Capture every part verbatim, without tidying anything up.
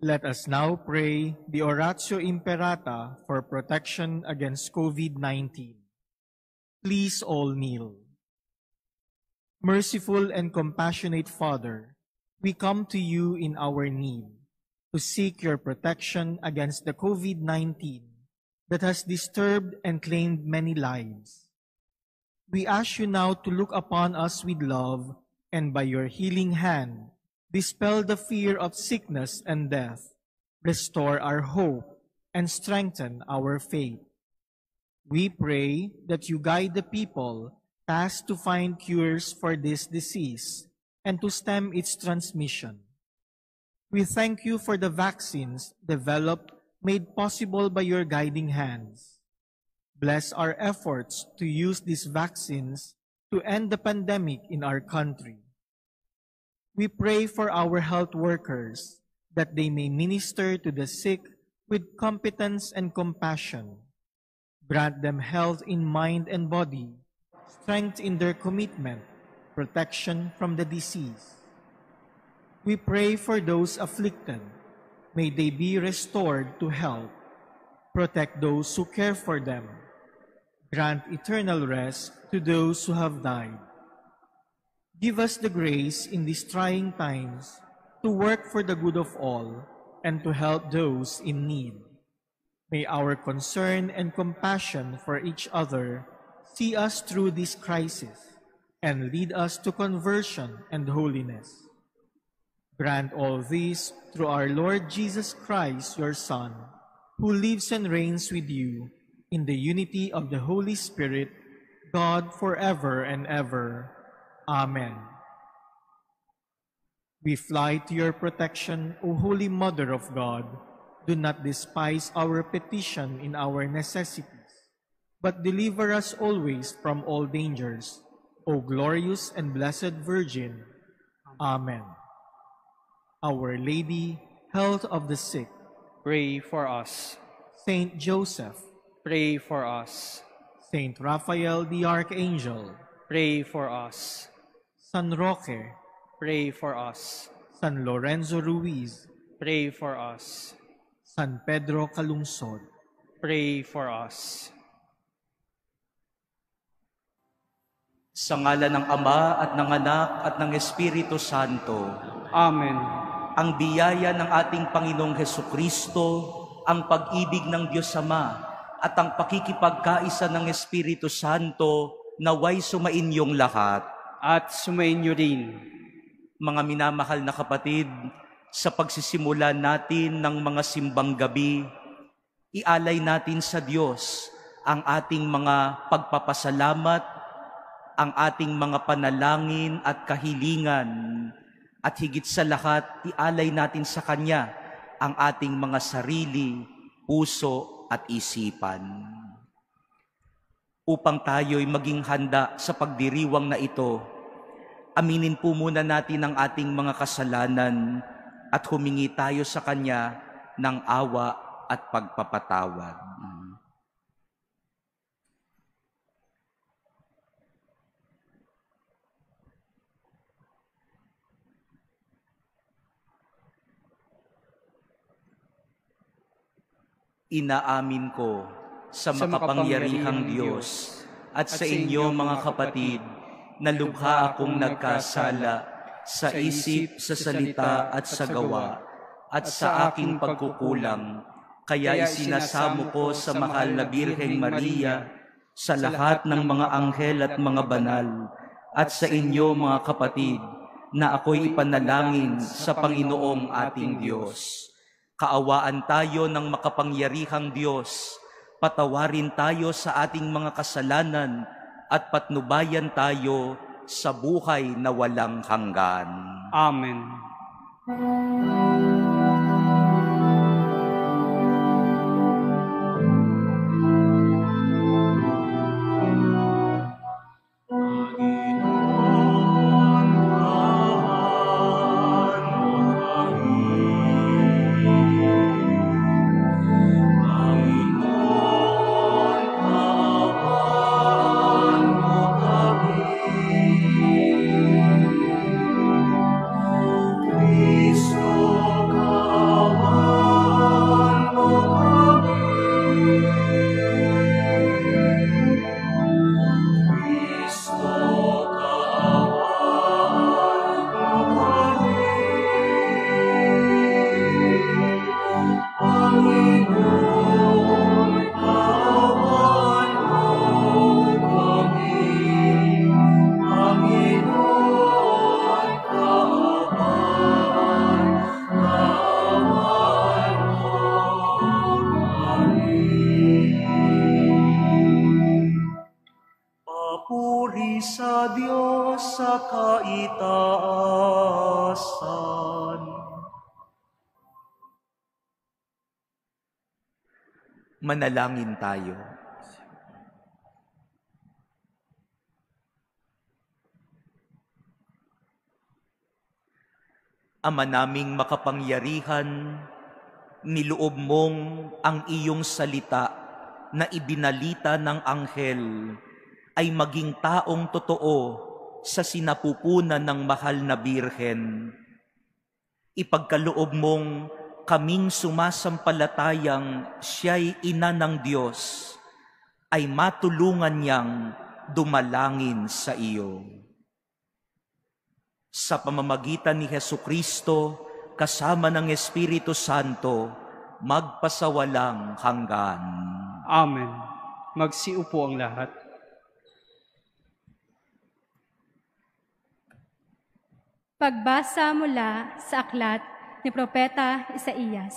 Let us now pray the Oratio Imperata for protection against COVID nineteen. Please all kneel. Merciful and compassionate Father, we come to you in our need to seek your protection against the COVID nineteen that has disturbed and claimed many lives. We ask you now to look upon us with love and by your healing hand, dispel the fear of sickness and death, restore our hope, and strengthen our faith. We pray that you guide the people tasked to find cures for this disease and to stem its transmission. We thank you for the vaccines developed, made possible by your guiding hands. Bless our efforts to use these vaccines to end the pandemic in our country. We pray for our health workers that they may minister to the sick with competence and compassion. Grant them health in mind and body, strength in their commitment, protection from the disease. We pray for those afflicted. May they be restored to health. Protect those who care for them. Grant eternal rest to those who have died. Give us the grace in these trying times to work for the good of all and to help those in need. May our concern and compassion for each other see us through this crisis and lead us to conversion and holiness. Grant all this through our Lord Jesus Christ, your Son, who lives and reigns with you in the unity of the Holy Spirit, God forever and ever. Amen. We fly to your protection, O Holy Mother of God. Do not despise our petition in our necessities, but deliver us always from all dangers, O glorious and blessed Virgin. Amen. Our Lady, health of the sick, pray for us. Saint Joseph, pray for us. Saint Raphael the Archangel, pray for us. San Roque, pray for us. San Lorenzo Ruiz, pray for us. San Pedro Calungsod, pray for us. Sa ngalan ng Ama at ng Anak at ng Espiritu Santo. Amen. Ang biyaya ng ating Panginoong Hesukristo, ang pag-ibig ng Diyos Ama, at ang pakikipagkaisa ng Espiritu Santo, naway sumainyong lahat. At sumainyo rin. Mga minamahal na kapatid, sa pagsisimula natin ng mga simbang gabi, ialay natin sa Diyos ang ating mga pagpapasalamat, ang ating mga panalangin at kahilingan, at higit sa lahat, ialay natin sa Kanya ang ating mga sarili, puso at isipan. Upang tayo'y maging handa sa pagdiriwang na ito, aminin po muna natin ang ating mga kasalanan at humingi tayo sa Kanya ng awa at pagpapatawad. Inaamin ko sa makapangyarihang Diyos at sa inyo mga kapatid na lubha akong nagkasala sa isip, sa salita at sa gawa at sa aking pagkukulang. Kaya isinasamo ko sa mahal na Birheng Maria, sa lahat ng mga anghel at mga banal, at sa inyo mga kapatid na ako'y ipanalangin sa Panginoong ating Diyos. Kaawaan tayo ng makapangyarihang Diyos, patawarin tayo sa ating mga kasalanan at patnubayan tayo sa buhay na walang hanggan. Amen. Cristo Manalangin tayo. Ama naming makapangyarihan, niloob mong ang iyong salita na ibinalita ng anghel ay maging taong totoo sa sinapupunan ng mahal na Birhen. Ipagkaloob mong kaming sumasampalatayang siya'y ina ng Diyos, ay matulungan niyang dumalangin sa iyo. Sa pamamagitan ni Hesukristo, kasama ng Espiritu Santo, magpasawalang hanggan. Amen. Magsiupo ang lahat. Pagbasa mula sa aklat ni Propeta Isaías.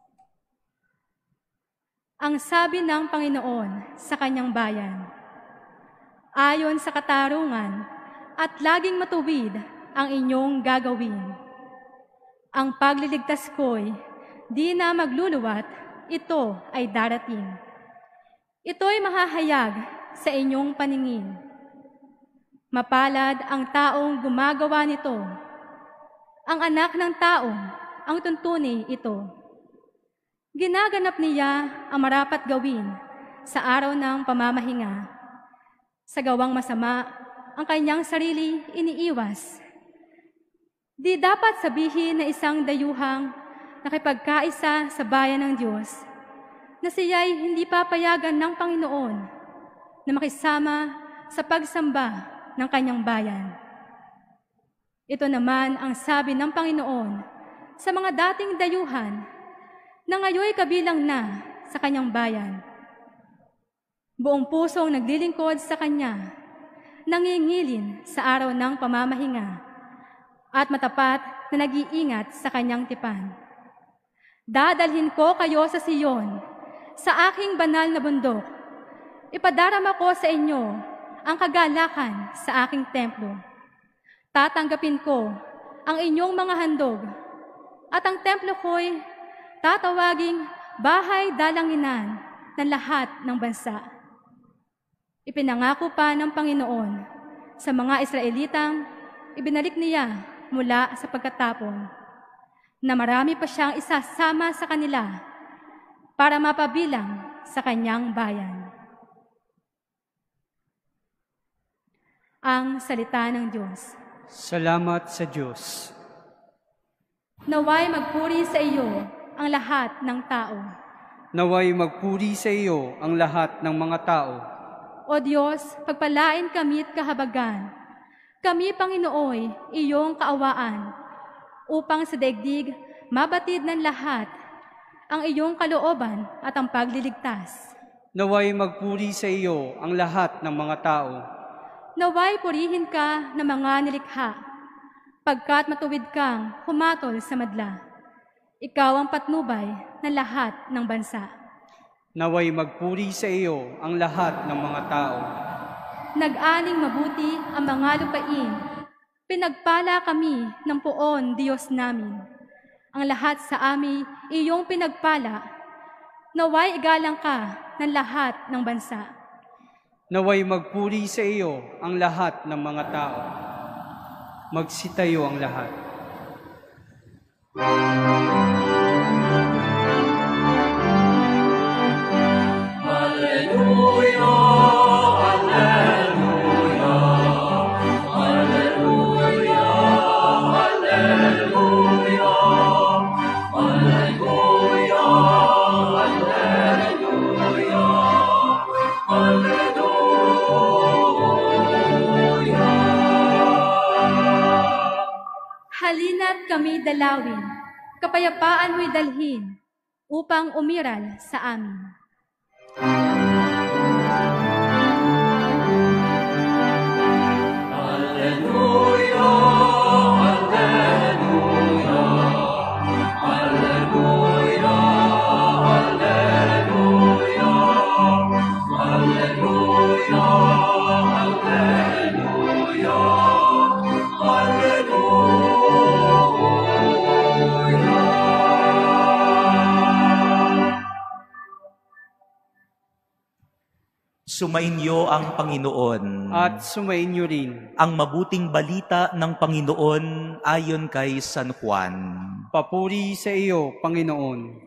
Ang sabi ng Panginoon sa kanyang bayan, ayon sa katarungan at laging matuwid ang inyong gagawin. Ang pagliligtas ko'y di na magluluwat, ito ay darating. Ito'y mahahayag sa inyong paningin. Mapalad ang taong gumagawa nito. Ang anak ng taong ang tuntuni ito. Ginaganap niya ang marapat gawin sa araw ng pamamahinga. Sa gawang masama, ang kanyang sarili iniiwas. Di dapat sabihin na isang dayuhang nakipagkaisa sa bayan ng Diyos na siya'y hindi papayagan ng Panginoon na makisama sa pagsamba ng kanyang bayan. Ito naman ang sabi ng Panginoon sa mga dating dayuhan na ngayoy kabilang na sa kanyang bayan. Buong pusong naglilingkod sa kanya, nangingilin sa araw ng pamamahinga, at matapat na nag-iingat sa kanyang tipan. Dadalhin ko kayo sa Siyon, sa aking banal na bundok. Ipadarama ko sa inyo ang kagalakan sa aking templo. Tatanggapin ko ang inyong mga handog, at ang templo ko'y tatawaging bahay dalanginan ng lahat ng bansa. Ipinangako pa ng Panginoon sa mga Israelitang ibinalik niya mula sa pagkatapon, na marami pa siyang isasama sa kanila para mapabilang sa kanyang bayan. Ang salita ng Diyos. Salamat sa Diyos. Naway magpuri sa iyo ang lahat ng tao. Naway magpuri sa iyo ang lahat ng mga tao. O Diyos, pagpalain kami't kahabagan. Kami, Panginooy, iyong kaawaan, upang sa daigdig mabatid ng lahat ang iyong kalooban at ang pagliligtas. Naway magpuri sa iyo ang lahat ng mga tao. Naway purihin ka ng mga nilikha, pagkat matuwid kang humatol sa madla. Ikaw ang patnubay ng lahat ng bansa. Naway magpuri sa iyo ang lahat ng mga tao. Nag-aning mabuti ang mga lupain. Pinagpala kami ng poon, Diyos namin. Ang lahat sa amin, iyong pinagpala. Naway igalang ka ng lahat ng bansa. Naway magpuri sa iyo ang lahat ng mga tao. Magsitayo ang lahat. Hallelujah! Halina't kami dalawin, kapayapaan mo'y dalhin, upang umiral sa amin. Sumainyo ang Panginoon. At sumainyo rin. Ang mabuting balita ng Panginoon ayon kay San Juan. Papuri sa iyo, Panginoon.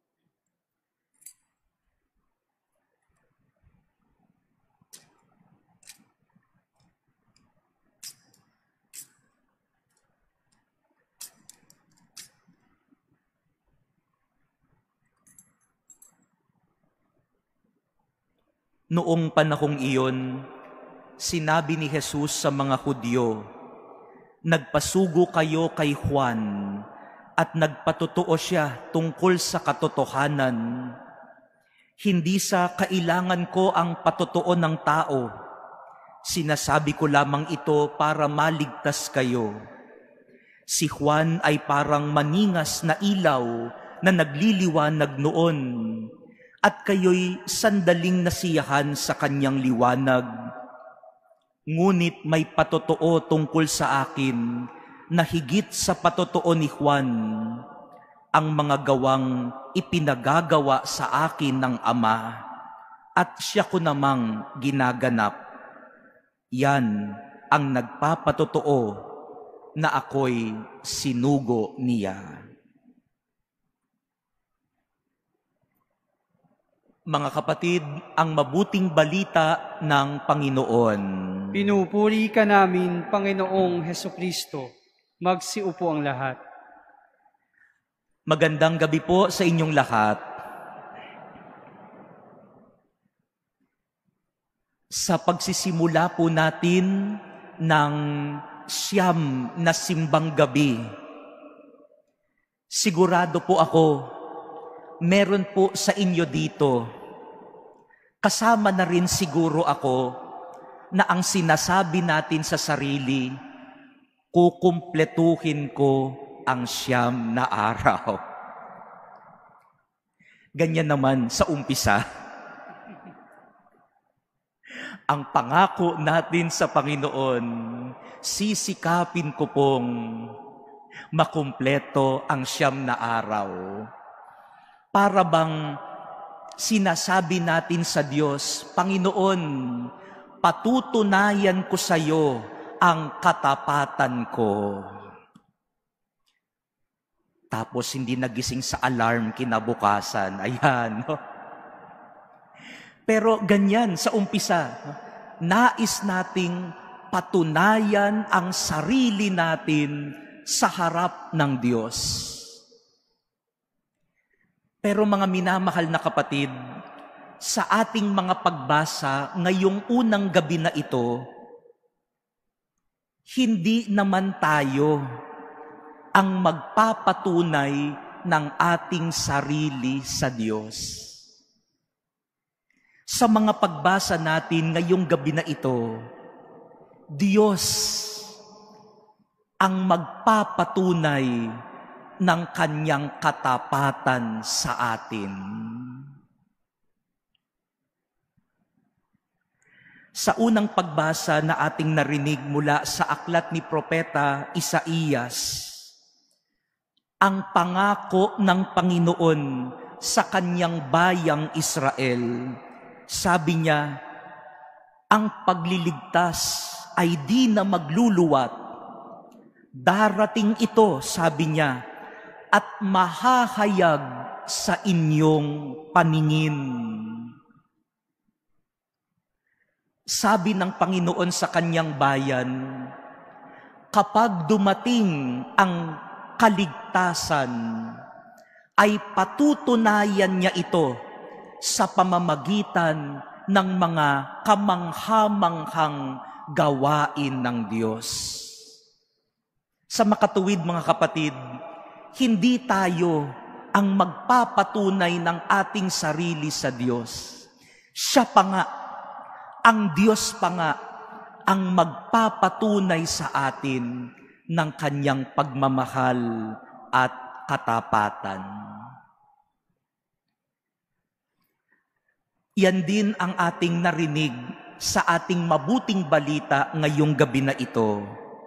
Noong panahong iyon, sinabi ni Jesus sa mga Hudyo, "Nagpasugo kayo kay Juan at nagpatotoo siya tungkol sa katotohanan. Hindi sa kailangan ko ang patotoo ng tao. Sinasabi ko lamang ito para maligtas kayo. Si Juan ay parang maningas na ilaw na nagliliwanag noon, at kayo'y sandaling nasiyahan sa kanyang liwanag. Ngunit may patotoo tungkol sa akin na higit sa patotoo ni Juan, ang mga gawang ipinagagawa sa akin ng Ama, at siya ko namang ginaganap. Yan ang nagpapatotoo na ako'y sinugo niya." Mga kapatid, ang mabuting balita ng Panginoon. Pinupuri ka namin, Panginoong Hesukristo. Magsiupo ang lahat. Magandang gabi po sa inyong lahat. Sa pagsisimula po natin ng siyam na Simbang Gabi, sigurado po ako, meron po sa inyo dito, kasama na rin siguro ako, na ang sinasabi natin sa sarili, kukumpletuhin ko ang siyam na araw. Ganyan naman sa umpisa. Ang pangako natin sa Panginoon, sisikapin ko pong makumpleto ang siyam na araw. Para bang sinasabi natin sa Diyos, Panginoon, patutunayan ko sa iyo ang katapatan ko. Tapos hindi nagising sa alarm kinabukasan. Ayan. No? Pero ganyan sa umpisa, nais nating patunayan ang sarili natin sa harap ng Diyos. Pero mga minamahal na kapatid, sa ating mga pagbasa ngayong unang gabi na ito, hindi naman tayo ang magpapatunay ng ating sarili sa Diyos. Sa mga pagbasa natin ngayong gabi na ito, Diyos ang magpapatunay ng kanyang katapatan sa atin. Sa unang pagbasa na ating narinig mula sa aklat ni Propeta Isaías, ang pangako ng Panginoon sa kanyang bayang Israel, sabi niya, ang pagliligtas ay di na magluluwat. Darating ito, sabi niya, at mahahayag sa inyong paningin. Sabi ng Panginoon sa kanyang bayan, kapag dumating ang kaligtasan, ay patutunayan niya ito sa pamamagitan ng mga kamangha-manghang gawain ng Diyos. Sa makatuwid mga kapatid, hindi tayo ang magpapatunay ng ating sarili sa Diyos. Siya pa nga, ang Diyos pa nga, ang magpapatunay sa atin ng kanyang pagmamahal at katapatan. Yan din ang ating narinig sa ating mabuting balita ngayong gabi na ito.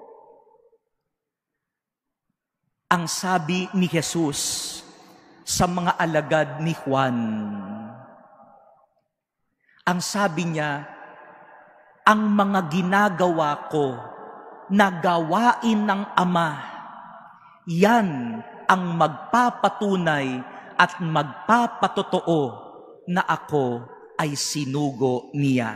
Ang sabi ni Jesus sa mga alagad ni Juan, Ang sabi niya, ang mga ginagawa ko na gawain ng Ama, yan ang magpapatunay at magpapatotoo na ako ay sinugo niya.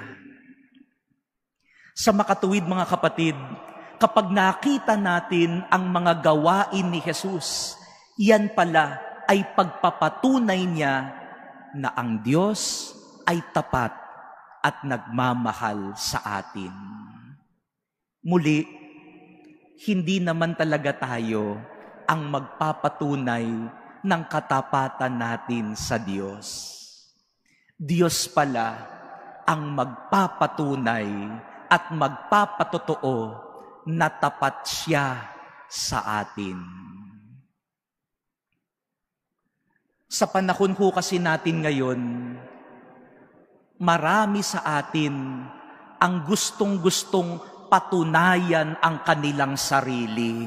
Sa makatuwid mga kapatid, kapag nakita natin ang mga gawain ni Jesus, yan pala ay pagpapatunay niya na ang Diyos ay tapat at nagmamahal sa atin. Muli, hindi naman talaga tayo ang magpapatunay ng katapatan natin sa Diyos. Diyos pala ang magpapatunay at magpapatotoo na tapat siya sa atin. Sa panahon ho kasi natin ngayon, marami sa atin ang gustong-gustong patunayan ang kanilang sarili.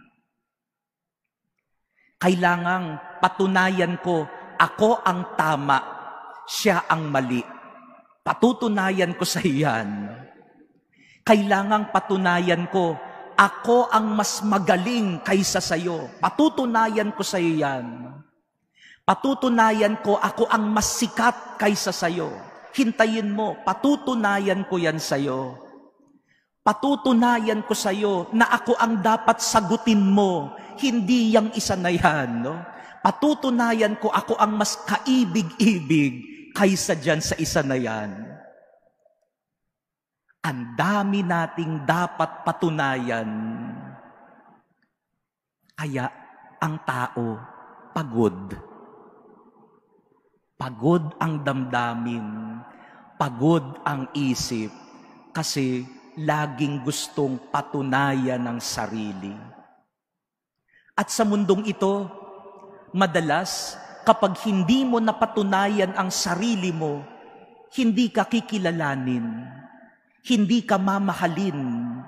Kailangang patunayan ko, ako ang tama, siya ang mali. Patutunayan ko sa iyan. Kailangang patunayan ko, ako ang mas magaling kaysa sayo. Patutunayan ko sa iyan. Patutunayan ko, ako ang mas sikat kaysa sayo. Hintayin mo, patutunayan ko yan sa'yo. Patutunayan ko sa'yo na ako ang dapat sagutin mo, hindi yang isa na yan. No? Patutunayan ko, ako ang mas kaibig-ibig kaysa dyan sa isa na yan. Ang dami nating dapat patunayan. Kaya ang tao pagod. Pagod ang damdamin, pagod ang isip, kasi laging gustong patunayan ng sarili. At sa mundong ito, madalas kapag hindi mo napatunayan ang sarili mo, hindi ka kikilalanin, hindi ka mamahalin,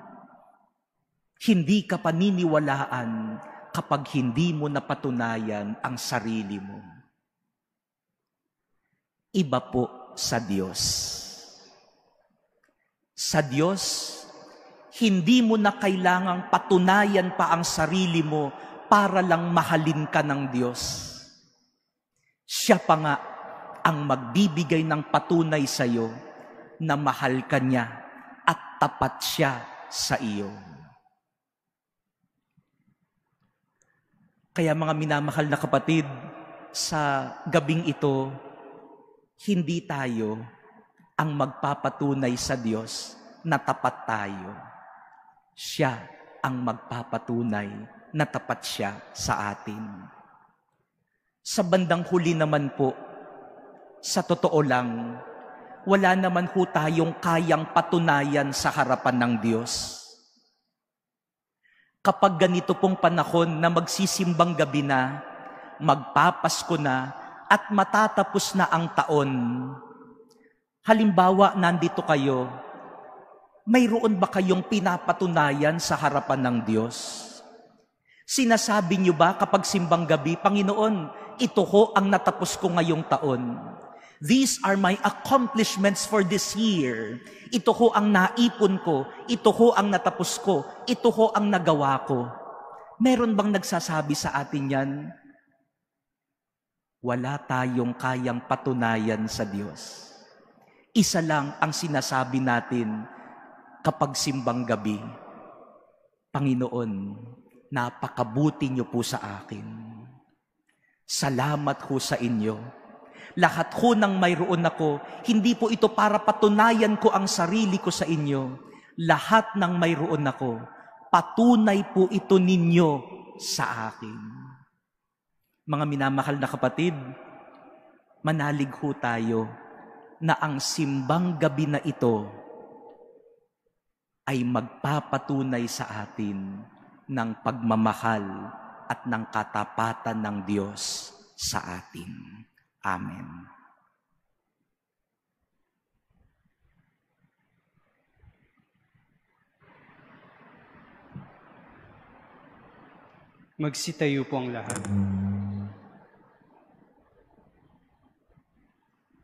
hindi ka paniniwalaan kapag hindi mo napatunayan ang sarili mo. Iba po sa Diyos. Sa Diyos, hindi mo na kailangang patunayan pa ang sarili mo para lang mahalin ka ng Diyos. Siya pa nga ang magbibigay ng patunay sa iyo na mahal ka niya at tapat siya sa iyo. Kaya mga minamahal na kapatid, sa gabing ito, hindi tayo ang magpapatunay sa Diyos na tapat tayo. Siya ang magpapatunay na tapat siya sa atin. Sa bandang huli naman po, sa totoo lang, wala naman po tayong kayang patunayan sa harapan ng Diyos. Kapag ganito pong panahon na magsisimbang gabi na, magpapasko na, at matatapos na ang taon, halimbawa nandito kayo, mayroon ba kayong pinapatunayan sa harapan ng Diyos? Sinasabi niyo ba kapag simbang gabi, Panginoon, ito ho ang natapos ko ngayong taon. These are my accomplishments for this year. Ito ho ang naipon ko, ito ho ang natapos ko, ito ho ang nagawa ko. Meron bang nagsasabi sa atin yan? Wala tayong kayang patunayan sa Diyos. Isa lang ang sinasabi natin kapag simbang gabi, Panginoon, napakabuti niyo po sa akin. Salamat ho sa inyo. Lahat ho ng mayroon ako, hindi po ito para patunayan ko ang sarili ko sa inyo. Lahat ng mayroon ako, patunay po ito ninyo sa akin. Mga minamahal na kapatid, manalig ho tayo na ang simbang gabi na ito ay magpapatunay sa atin ng pagmamahal at ng katapatan ng Diyos sa atin. Amen. Magsitayo po ang lahat.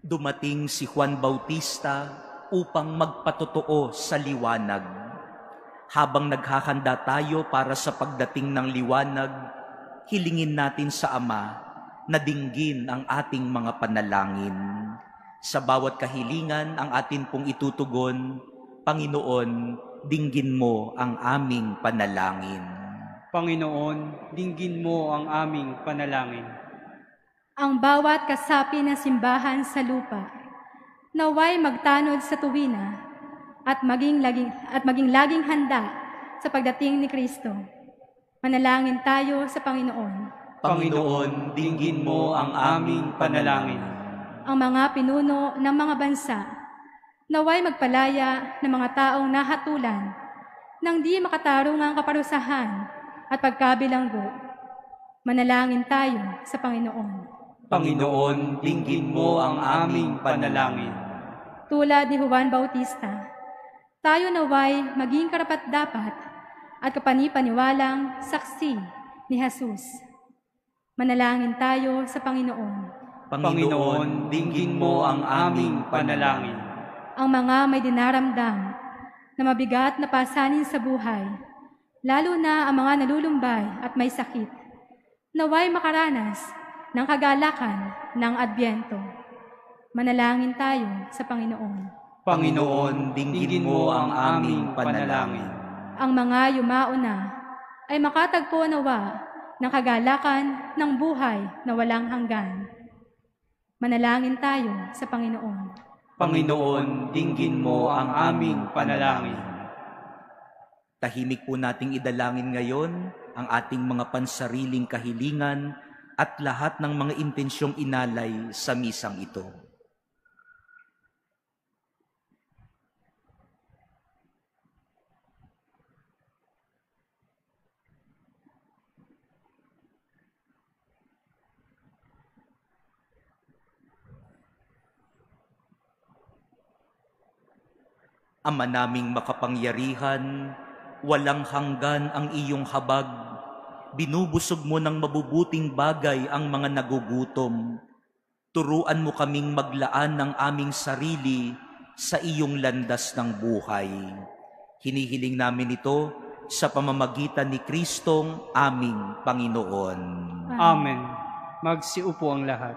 Dumating si Juan Bautista upang magpatotoo sa liwanag. Habang naghahanda tayo para sa pagdating ng liwanag, hilingin natin sa Ama na dinggin ang ating mga panalangin. Sa bawat kahilingan ang atin pong itutugon, Panginoon, dinggin mo ang aming panalangin. Panginoon, dinggin mo ang aming panalangin. Ang bawat kasapi ng simbahan sa lupa, naway magtanod sa tuwina at maging laging, at maging laging handa sa pagdating ni Kristo. Manalangin tayo sa Panginoon. Panginoon, dinggin mo ang aming panalangin. Ang mga pinuno ng mga bansa, naway magpalaya ng mga taong nahatulan ng di makatarungang kaparusahan at pagkabilanggo. Manalangin tayo sa Panginoon. Panginoon, dinggin mo ang aming panalangin. Tulad ni Juan Bautista, tayo naway maging karapat-dapat at kapanipaniwalang saksi ni Jesus. Manalangin tayo sa Panginoon. Panginoon, dinggin mo ang aming panalangin. Ang mga may dinaramdam na mabigat na pasanin sa buhay, lalo na ang mga nalulumbay at may sakit, naway makaranas ng kagalakan ng Adbyento. Manalangin tayo sa Panginoon. Panginoon, dinggin mo ang aming panalangin. Ang mga yumao na ay makatagpo nawa ng kagalakan ng buhay na walang hanggan. Manalangin tayo sa Panginoon. Panginoon, dinggin mo ang aming panalangin. Tahimik po nating idalangin ngayon ang ating mga pansariling kahilingan at lahat ng mga intensyong inalay sa misang ito. Ama naming makapangyarihan, walang hanggan ang iyong habag. Binubusog mo ng mabubuting bagay ang mga nagugutom. Turuan mo kaming maglaan ng aming sarili sa iyong landas ng buhay. Hinihiling namin ito sa pamamagitan ni Kristong aming Panginoon. Amen. Magsiupo ang lahat.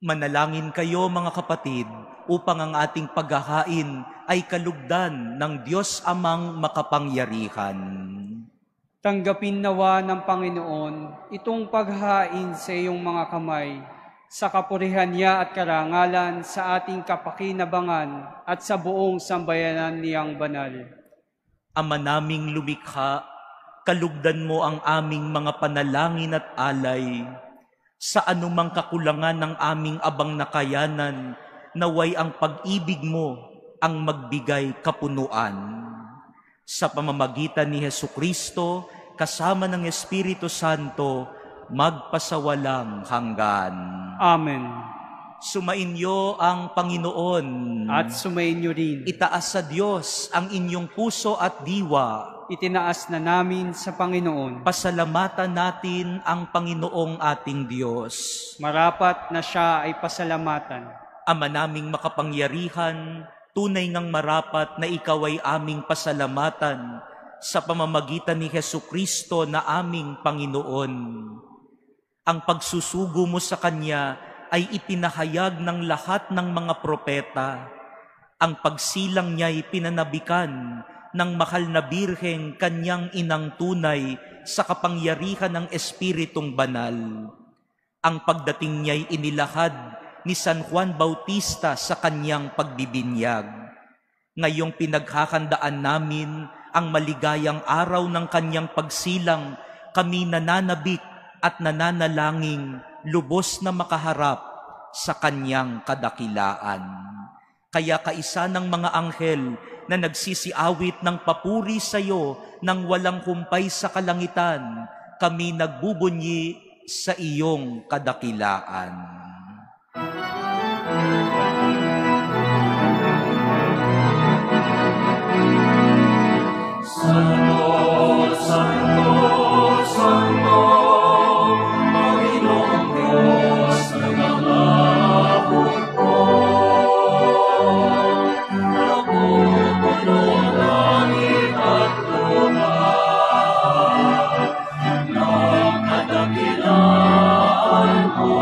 Manalangin kayo mga kapatid upang ang ating paghahain ay kalugdan ng Diyos Amang makapangyarihan. Tanggapin nawa ng Panginoon itong paghahain sa iyong mga kamay, sa kapurihan niya at karangalan sa ating kapakinabangan at sa buong sambayanan niyang banal. Ama naming lumikha, kalugdan mo ang aming mga panalangin at alay. Sa anumang kakulangan ng aming abang nakayanan, naway ang pag-ibig mo ang magbigay kapunuan. Sa pamamagitan ni Hesukristo, kasama ng Espiritu Santo, magpasawalang hanggan. Amen. Sumainyo ang Panginoon. At sumainyo rin. Itaas sa Diyos ang inyong puso at diwa. Itinaas na namin sa Panginoon. Pasalamatan natin ang Panginoong ating Diyos. Marapat na siya ay pasalamatan. Ama naming makapangyarihan, tunay ngang marapat na ikaw ay aming pasalamatan sa pamamagitan ni Hesukristo na aming Panginoon. Ang pagsusugo mo sa Kanya ay ipinahayag ng lahat ng mga propeta. Ang pagsilang niya ay pinanabikan ng mahal na birheng Kanyang inang tunay sa kapangyarihan ng Espiritong Banal. Ang pagdating niya ay inilahad ni San Juan Bautista sa kanyang pagbibinyag. Ngayong pinaghahandaan namin ang maligayang araw ng kanyang pagsilang, kami nananabik at nananalangin lubos na makaharap sa kanyang kadakilaan. Kaya kaisa ng mga anghel na nagsisiawit ng papuri sa iyo nang walang humpay sa kalangitan, kami nagbubunyi sa iyong kadakilaan. Santo, Santo, Santo, Panginoong Diyos ng mga hukbo. Napupuno langit at lupa ng kadakilaan mo.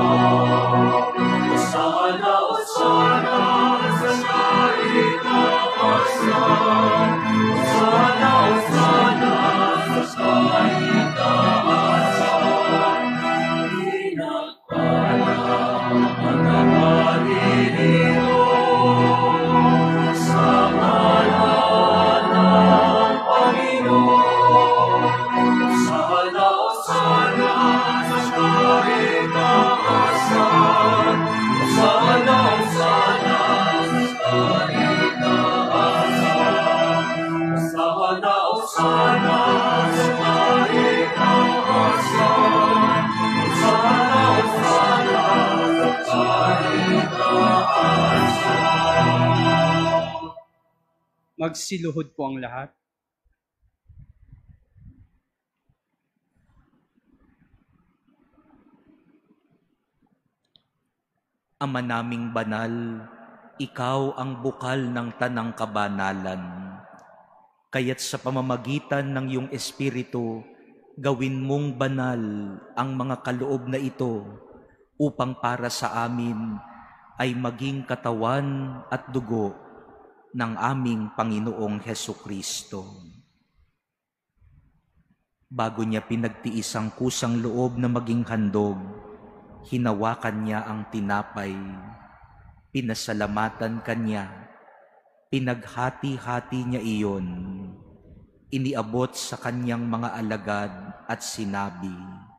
Osana, Osana sa kaitaasan. Osana, Osana sa kaitaasan. Pinagpala ang naparirito sa ngalan ng Panginoon. Osana, Osana sa kaitaasan. Osana, Osana sa kaitaasan. Osana, Osana sa kaitaasan. Osana, Osana sa kaitaasan. Magsiluhod po ang lahat. Ama naming banal, ikaw ang bukal ng tanang kabanalan. Kaya't sa pamamagitan ng iyong Espiritu, gawin mong banal ang mga kaloob na ito upang para sa amin ay maging katawan at dugo ng aming Panginoong Hesukristo. Bago niya pinagtiis ang kusang loob na maging handog, hinawakan niya ang tinapay, pinasalamatan kanya, pinaghati-hati niya iyon, iniabot sa kanyang mga alagad at sinabi,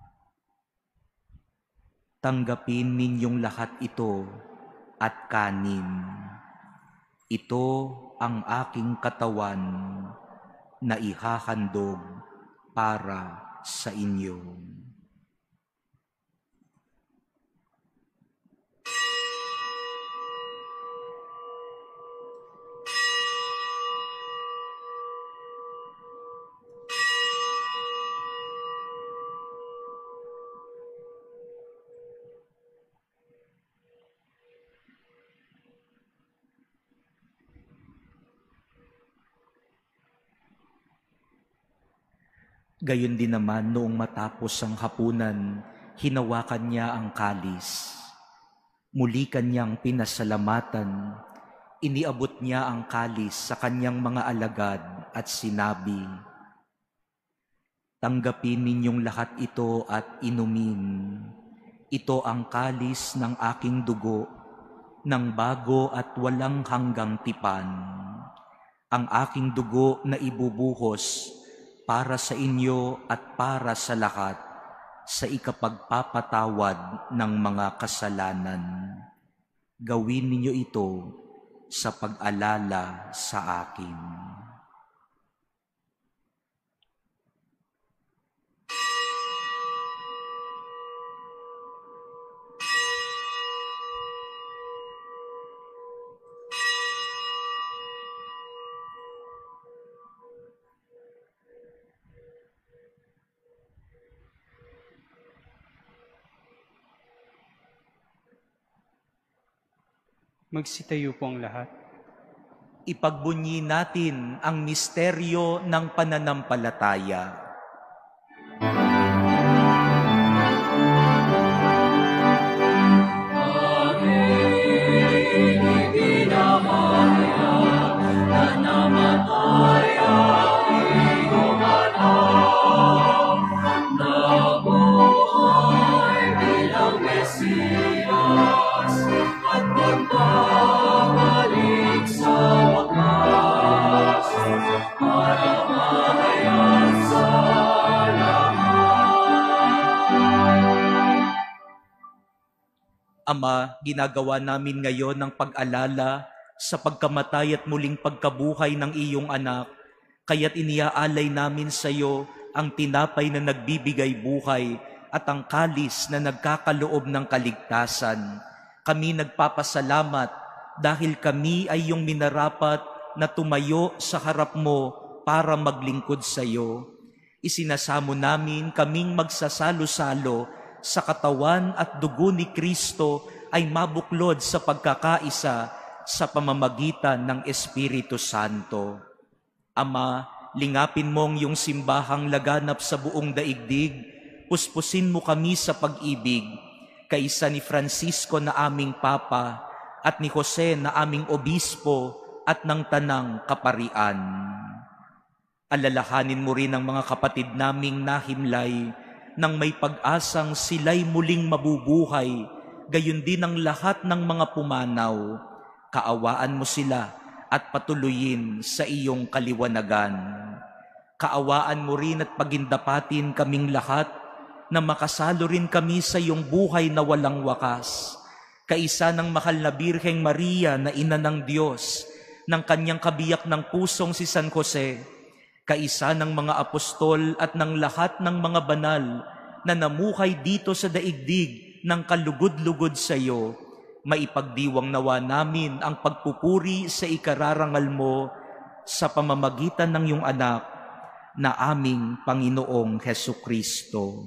"Tanggapin ninyong lahat ito at kanin. Ito ang aking katawan na ihahandog para sa inyo." Gayon din naman noong matapos ang hapunan, hinawakan niya ang kalis. Muli kanyang pinasalamatan, iniabot niya ang kalis sa kanyang mga alagad at sinabi, "Tanggapin ninyong lahat ito at inumin. Ito ang kalis ng aking dugo, ng bago at walang hanggang tipan. Ang aking dugo na ibubuhos para sa inyo at para sa lahat, sa ikapagpapatawad ng mga kasalanan. Gawin ninyo ito sa pag-alala sa akin." Magsitayo po ang lahat. Ipagbunyi natin ang misteryo ng pananampalataya. Ama, ginagawa namin ngayon ng pag-alala sa pagkamatay at muling pagkabuhay ng iyong anak, kaya't iniaalay namin sa iyo ang tinapay na nagbibigay buhay at ang kalis na nagkakaloob ng kaligtasan. Kami nagpapasalamat dahil kami ay iyong minarapat na tumayo sa harap mo para maglingkod sa iyo. Isinasamo namin kaming magsasalo-salo sa katawan at dugo ni Kristo ay mabuklod sa pagkakaisa sa pamamagitan ng Espiritu Santo. Ama, lingapin mong yung simbahang laganap sa buong daigdig, puspusin mo kami sa pag-ibig, kaisa ni Francisco na aming Papa at ni Jose na aming Obispo at ng Tanang Kaparian. Alalahanin mo rin ang mga kapatid naming nahimlay nang may pag-asang sila'y muling mabubuhay, gayon din ang lahat ng mga pumanaw. Kaawaan mo sila at patuloyin sa iyong kaliwanagan. Kaawaan mo rin at pagindapatin kaming lahat na makasalo rin kami sa iyong buhay na walang wakas. Kaisa ng mahal na Birheng Maria na ina ng Diyos, ng kanyang kabiyak ng pusong si San Jose, kaisa ng mga apostol at ng lahat ng mga banal na namuhay dito sa daigdig ng kalugod-lugod sa iyo, maipagdiwang nawa namin ang pagpupuri sa ikararangal mo sa pamamagitan ng iyong anak na aming Panginoong Hesukristo.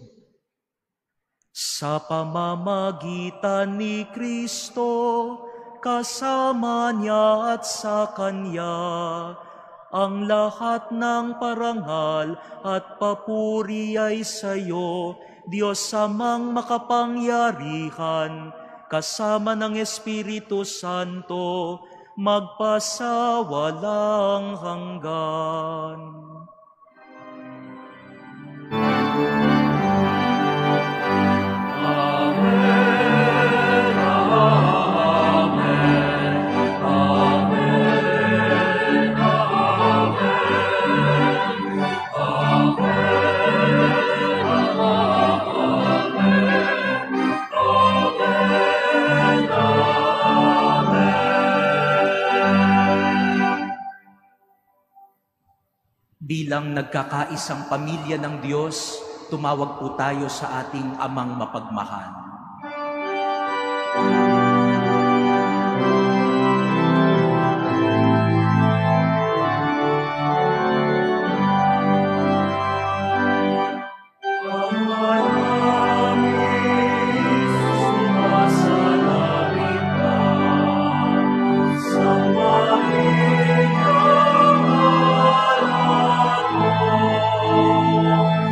Sa pamamagitan ni Kristo, kasama niya at sa Kanya, ang lahat ng parangal at papuri ay sa iyo, Diyos Amang makapangyarihan, kasama ng Espiritu Santo, magpasawalang hanggan. Bilang nagkakaisang pamilya ng Diyos, tumawag po tayo sa ating Amang mapagmahal.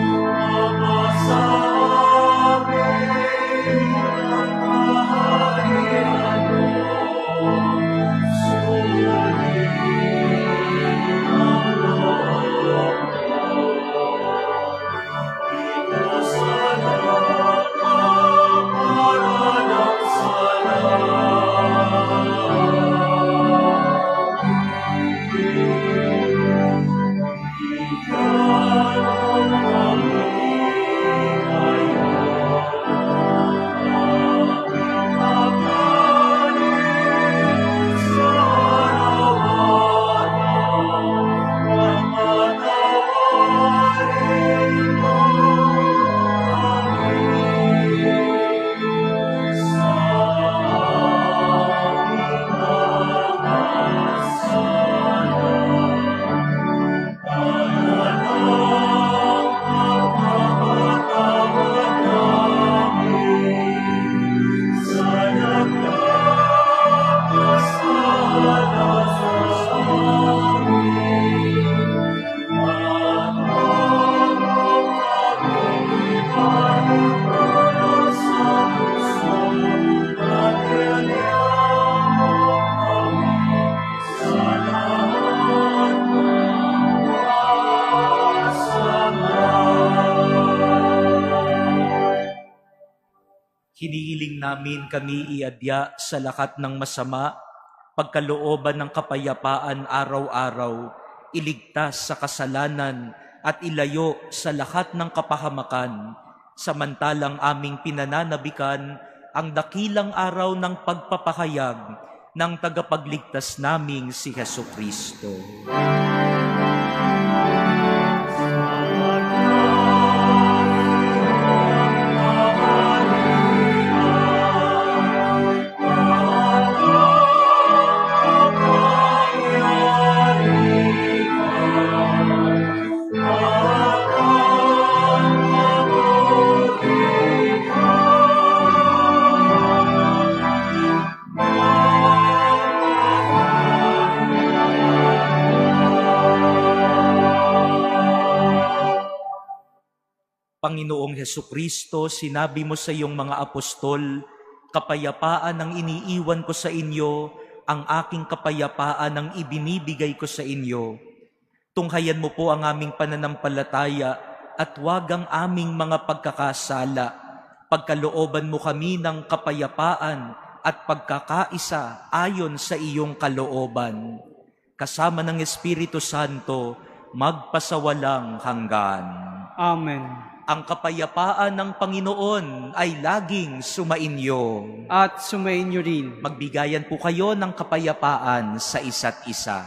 Amen. Hinihiling namin kami iadya sa lahat ng masama, pagkalooban ng kapayapaan araw-araw, iligtas sa kasalanan at ilayo sa lahat ng kapahamakan, samantalang aming pinananabikan ang dakilang araw ng pagpapahayag ng tagapagligtas naming si Jesucristo. Panginoong Hesukristo, sinabi mo sa iyong mga apostol, kapayapaan ang iniiwan ko sa inyo, ang aking kapayapaan ang ibinibigay ko sa inyo. Tunghayan mo po ang aming pananampalataya at huwag ang aming mga pagkakasala. Pagkalooban mo kami ng kapayapaan at pagkakaisa ayon sa iyong kalooban. Kasama ng Espiritu Santo, magpasawalang hanggan. Amen. Ang kapayapaan ng Panginoon ay laging sumainyo. At sumainyo rin. Magbigayan po kayo ng kapayapaan sa isa't isa.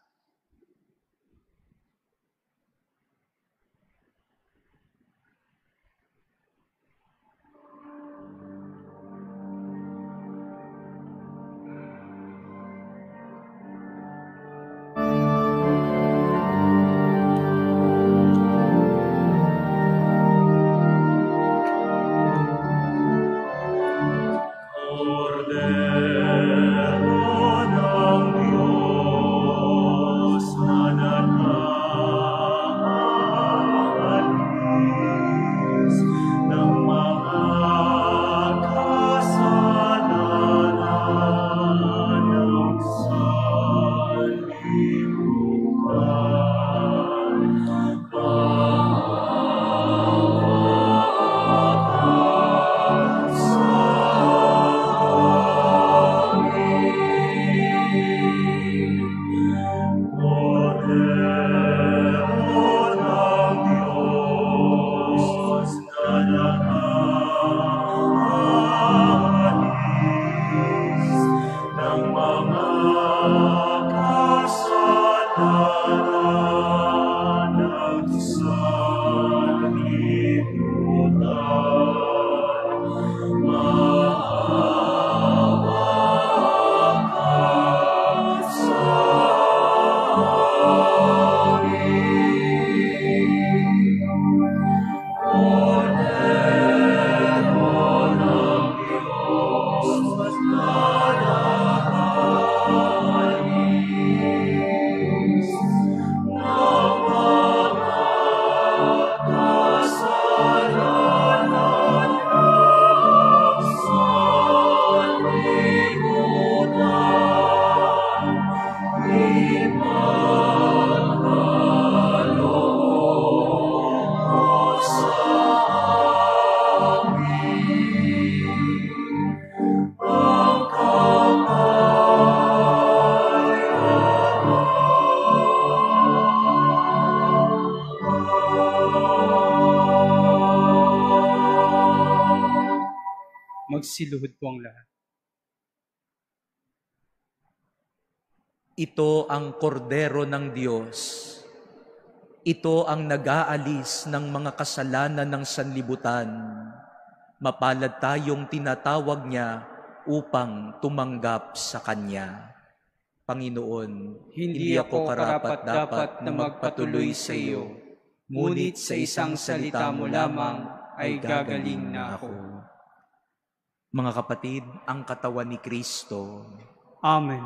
Magsiluhod po ang lahat. Ito ang kordero ng Diyos. Ito ang nag-aalis ng mga kasalanan ng sanlibutan. Mapalad tayong tinatawag niya upang tumanggap sa Kanya. Panginoon, Hindi ako karapat-dapat na magpatuloy sa iyo, ngunit sa isang salita mo lamang ay gagaling na ako. Mga kapatid, ang katawan ni Kristo. Amen.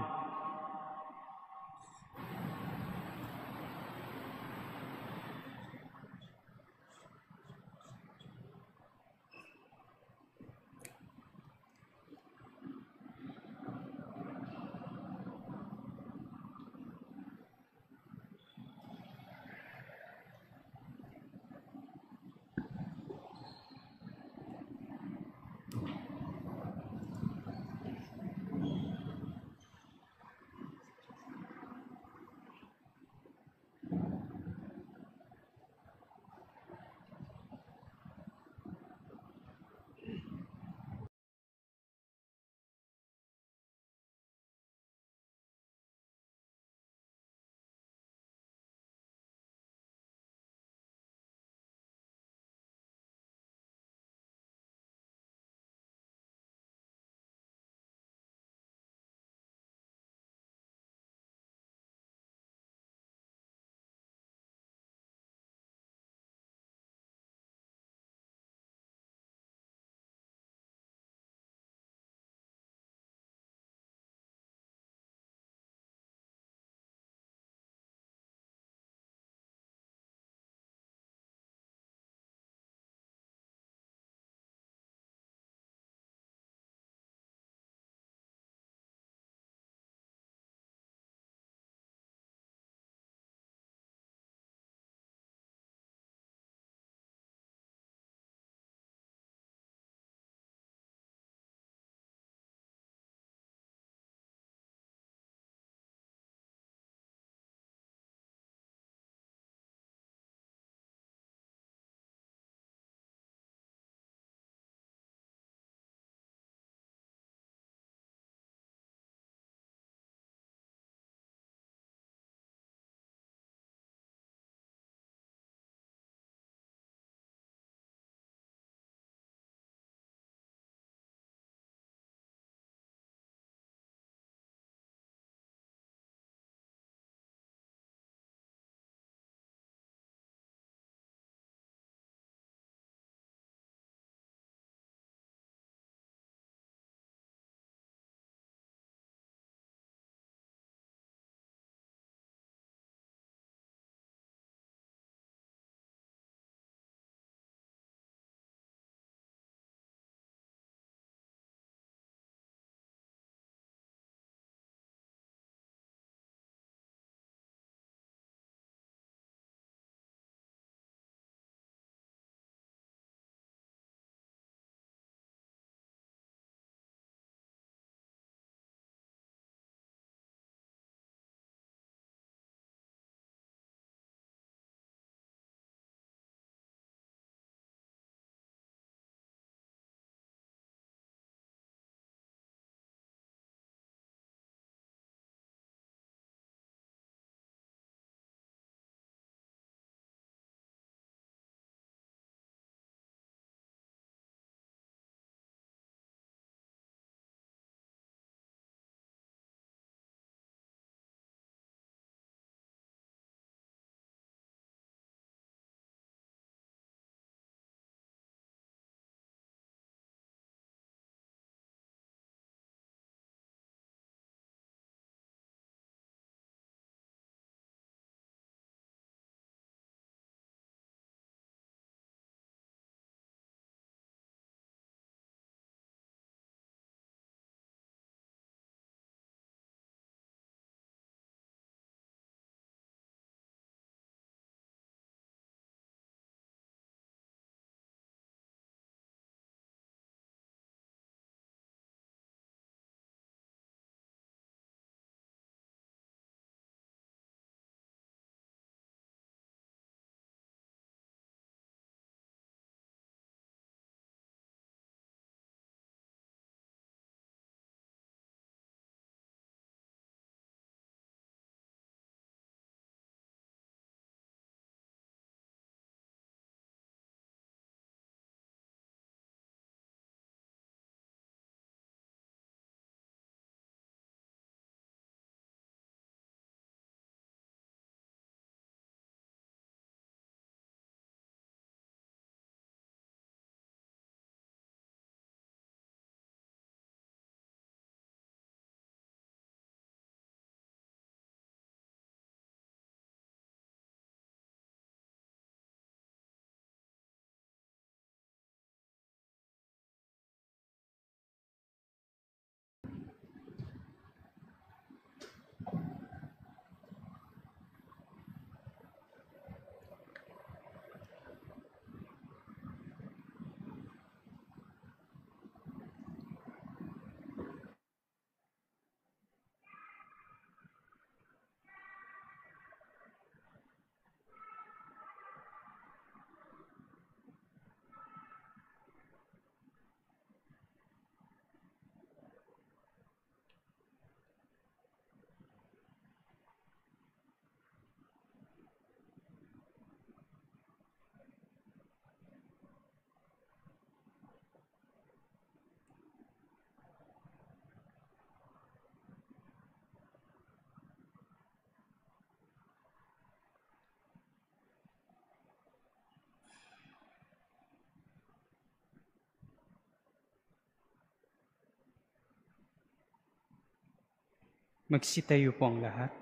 Magsitayo po ang lahat.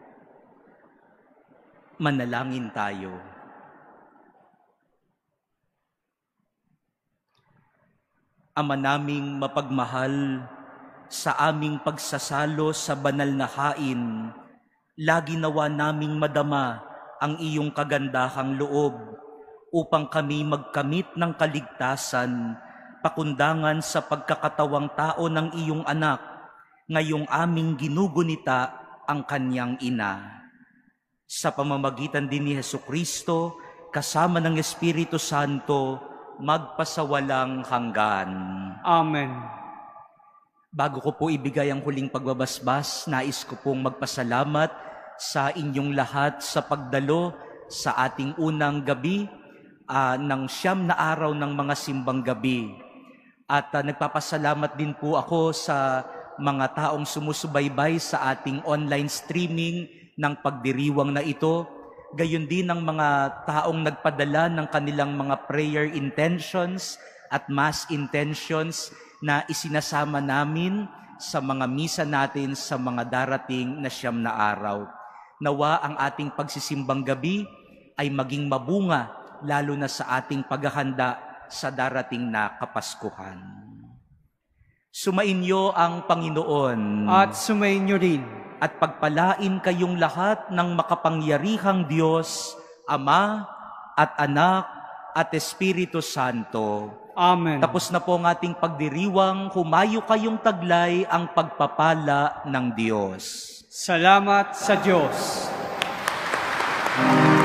Manalangin tayo. Ama naming mapagmahal, sa aming pagsasalo sa banal na hain, lagi nawa naming madama ang iyong kagandahang loob upang kami magkamit ng kaligtasan, pakundangan sa pagkakatawang tao ng iyong anak, ngayong aming ginugunita ang kanyang ina. Sa pamamagitan din ni Hesukristo, kasama ng Espiritu Santo, magpasawalang hanggan. Amen. Bago ko po ibigay ang huling pagbabasbas, nais ko pong magpasalamat sa inyong lahat sa pagdalo sa ating unang gabi uh, ng siyam na araw ng mga Simbang Gabi. At uh, nagpapasalamat din po ako sa mga taong sumusubaybay sa ating online streaming ng pagdiriwang na ito. Gayon din ang mga taong nagpadala ng kanilang mga prayer intentions at mass intentions na isinasama namin sa mga misa natin sa mga darating na siyam na araw. Nawa ang ating pagsisimbang gabi ay maging mabunga lalo na sa ating paghahanda sa darating na Kapaskuhan. Sumainyo ang Panginoon. At sumainyo rin. At pagpalain kayong lahat ng makapangyarihang Diyos, Ama at Anak at Espiritu Santo. Amen. Tapos na po ang ating pagdiriwang, humayo kayong taglay ang pagpapala ng Diyos. Salamat sa Diyos.